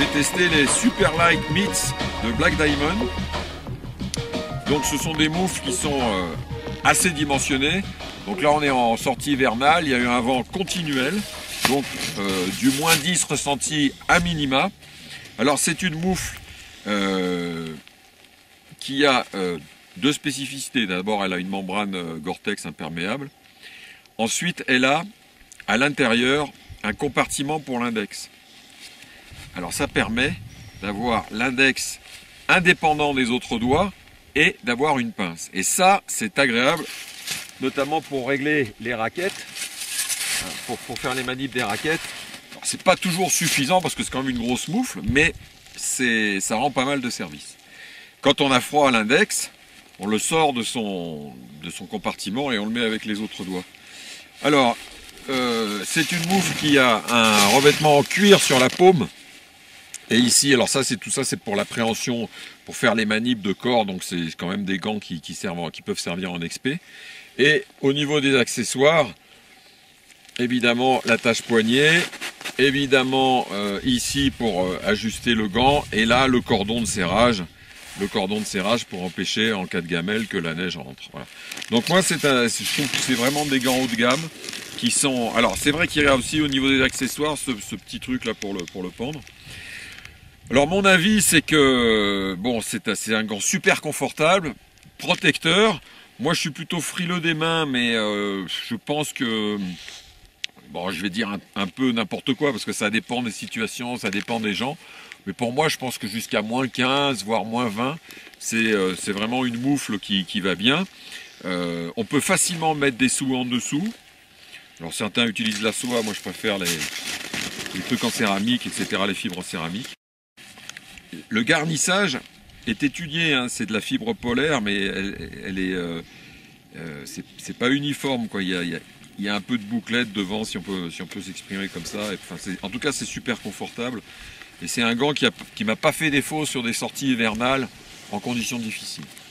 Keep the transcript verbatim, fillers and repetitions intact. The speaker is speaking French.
j'ai testé les Super Light Mitts de Black Diamond. Donc ce sont des moufles qui sont euh, assez dimensionnés. Donc là on est en sortie hivernale, il y a eu un vent continuel, donc euh, du moins dix ressenti à minima. Alors c'est une moufle euh, qui a euh, deux spécificités. D'abord elle a une membrane euh, Gore-Tex imperméable. Ensuite elle a à l'intérieur un compartiment pour l'index. Alors ça permet d'avoir l'index indépendant des autres doigts et d'avoir une pince. Et ça c'est agréable, notamment pour régler les raquettes, pour, pour faire les manips des raquettes. C'est pas toujours suffisant parce que c'est quand même une grosse moufle, mais ça rend pas mal de service. Quand on a froid à l'index, on le sort de son, de son compartiment et on le met avec les autres doigts. Alors, euh, c'est une moufle qui a un revêtement en cuir sur la paume. Et ici, alors ça, c'est tout ça, c'est pour l'appréhension, pour faire les manips de corps. Donc c'est quand même des gants qui, qui, servent, qui peuvent servir en expé. Et au niveau des accessoires, évidemment l'attache poignet, évidemment euh, ici pour euh, ajuster le gant, et là le cordon de serrage, le cordon de serrage pour empêcher en cas de gamelle que la neige rentre. Voilà. Donc moi, c'est un, je trouve que c'est vraiment des gants haut de gamme qui sont. Alors c'est vrai qu'il y a aussi au niveau des accessoires ce, ce petit truc là pour le pour le pendre. Alors mon avis c'est que bon c'est un gant super confortable, protecteur. Moi je suis plutôt frileux des mains, mais euh, je pense que bon je vais dire un, un peu n'importe quoi parce que ça dépend des situations, ça dépend des gens. Mais pour moi je pense que jusqu'à moins quinze voire moins vingt c'est euh, c'est vraiment une moufle qui, qui va bien. Euh, on peut facilement mettre des sous en dessous. Alors certains utilisent la soie, moi je préfère les, les trucs en céramique, et cetera, les fibres en céramique. Le garnissage est étudié, hein, c'est de la fibre polaire, mais elle, elle est, euh, euh, c'est pas uniforme, quoi. Il y a, il y a, il y a un peu de bouclette devant, si on peut, si on peut s'exprimer comme ça. Et, enfin, en tout cas, c'est super confortable. Et c'est un gant qui, a, qui m'a pas fait défaut sur des sorties hivernales en conditions difficiles.